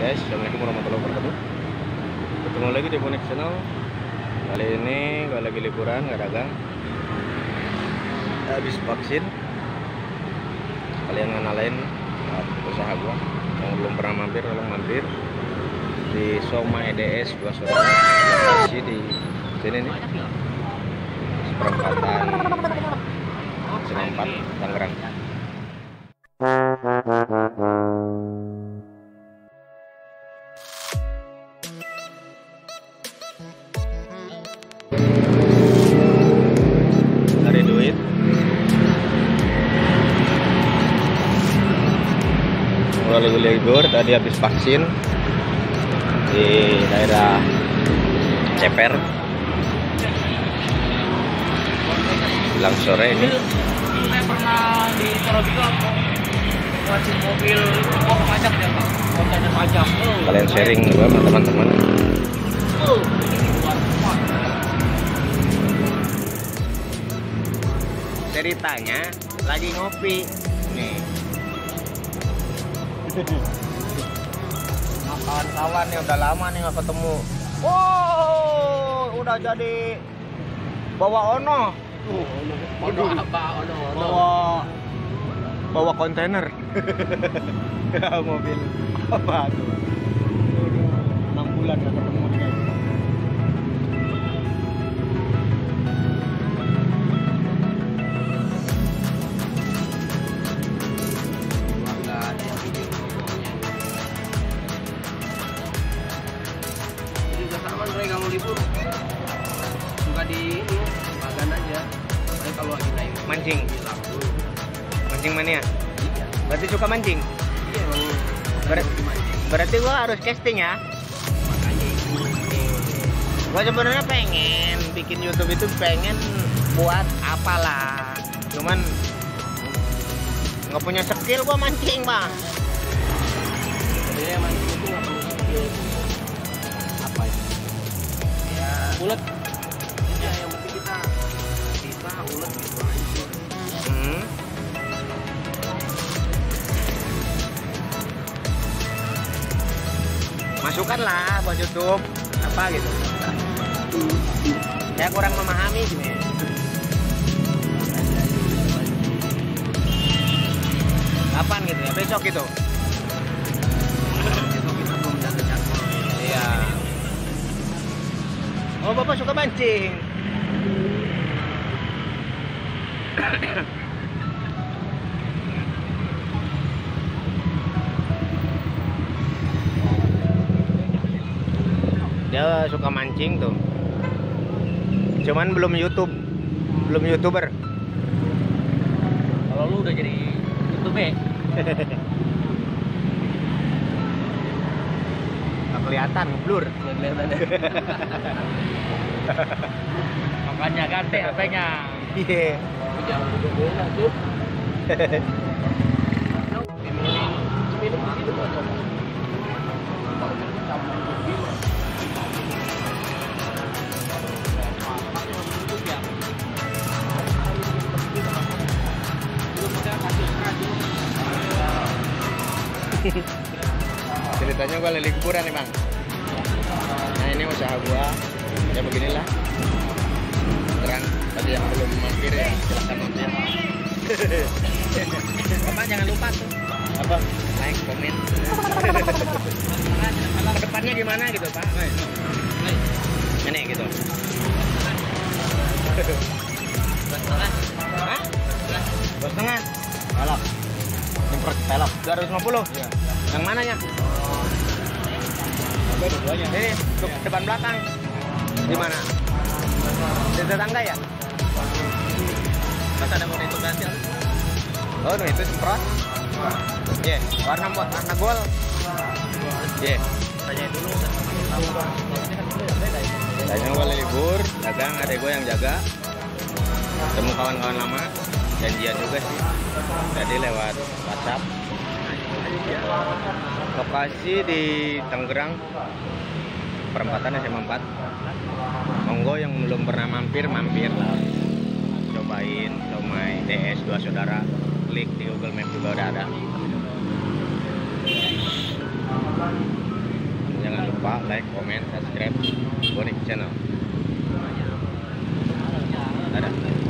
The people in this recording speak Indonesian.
guys, assalamualaikum warahmatullahi wabarakatuh. Ketemu lagi di Bonek Channel. Kali ini gue lagi liburan, gak dagang. Habis vaksin. Kalian ngenalin usaha gua yang belum pernah mampir, tolong mampir di Somai DS Dua Saudara. Lokasi di sini nih, seperempatan Senempat, Tangerang. Cari duit. Mulai libur, tadi habis vaksin di daerah Ceper. Bilang sore ini. Saya pernah di Torobiko ngacin mobil mau pajak ya Pak, kontainer pajak. Kalian sharing juga sama teman-teman. Ceritanya lagi ngopi nih. Makan kawan nih, udah lama nih nggak ketemu. Wow, udah jadi bawa ono. Bawa kontainer. Ya, mobil apa tuh? 6 bulan nggak ketemu nih guys. Mereka mau libur suka di ini makan aja. Mereka kalau lagi naik Mancing. Mancing mania. Berarti suka mancing. Iya emang. Berarti gua harus casting ya. Makanya Gua sebenarnya pengen bikin YouTube itu, pengen buat apalah. Cuman nggak punya skill gua mancing, Bang. sebenarnya mancing itu nggak perlu skill. Apa ya? Ya ulet. Ya yang penting kita bisa ulet gitu aja. Masukkan lah buat YouTube apa gitu. Saya kurang memahami gini. Kapan gitu ya? Besok gitu. Besok kita belum jaga jadwal. Iya. Oh, Bapak suka mancing. Dia suka mancing tuh. Cuman belum YouTube. Belum YouTuber. Kalau lu udah jadi YouTube Nggak kelihatan, blur. kelihatan ya. Makanya ganti HP-nya. Iya. Jangan bola tuh. Ceritanya gua lagi liburan nih Bang. Nah ini usaha gua ya beginilah. Terang tadi yang belum mampir ya silahkan mampir. Bapak jangan lupa tuh apa like, komen. Kedepannya gimana gitu Pak? Ini gitu. Hah? 2,5. Pelok. Import pelok 250. Iya. Yang mananya? Ada dua-duanya. Ini untuk depan belakang. Di mana? Di tetangga ya? Masa ada mau itu ganti? Oh, no, itu semprot. Iya, warna gold. Iya. Tanya dulu. Tanya gua libur, dagang, ada gua yang jaga. Ketemu kawan-kawan lama, janjian juga sih. Jadi lewat WhatsApp. Lokasi di Tangerang, perempatan SMA 4. Monggo yang belum pernah mampir lah. Cobain Somai DS Dua Saudara. Klik di Google Map juga udah ada. like, comment, subscribe Bonik channel. Dadah.